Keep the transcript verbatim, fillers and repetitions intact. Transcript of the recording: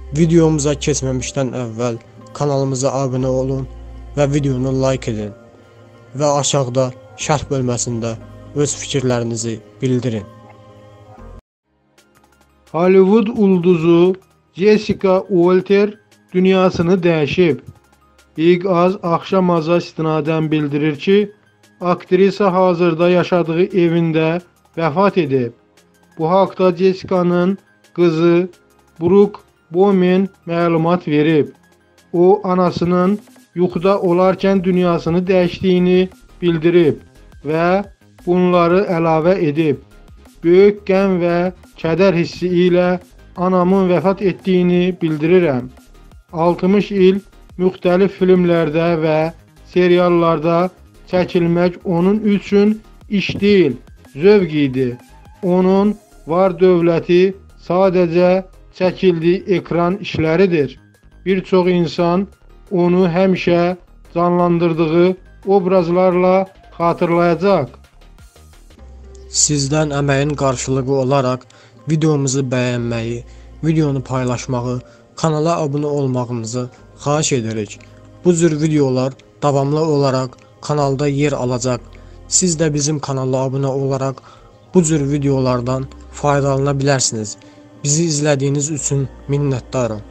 Videomuza keçməmişdən əvvəl kanalımıza abunə olun və videonu like edin və aşağıda şərh bölməsində öz fikirlərinizi bildirin. Hollywood ulduzu Jessica Walter dünyasını dəyişib. İlk az axşamaza istinadən bildirir ki, aktrisa hazırda yaşadığı evində vəfat edib. Bu haqda Jessica'nın qızı Brooke Bowman məlumat verib. O, anasının yuxuda olarkən dünyasını dəyişdiyini bildirib və bunları əlavə edib. Böyük qəm və kədər hissi ilə anamın vəfat etdiyini bildirirəm. altmış il müxtəlif filmlərdə və seriallarda çəkilmək onun üçün iş deyil, zövq idi. Onun var dövləti sadəcə çəkildiyi ekran işləridir. Bir çox insan onu həmişə canlandırdığı obrazlarla xatırlayacaq. Sizdən əməyin qarşılığı olaraq videomuzu bəyənməyi, videonu paylaşmağı, kanala abunə olmağınızı xahiş edirik. Bu cür videolar davamlı olaraq kanalda yer alacaq. Siz də bizim kanala abunə olaraq bu cür videolardan faydalana bilərsiniz. Bizi izlədiyiniz üçün minnətdarım.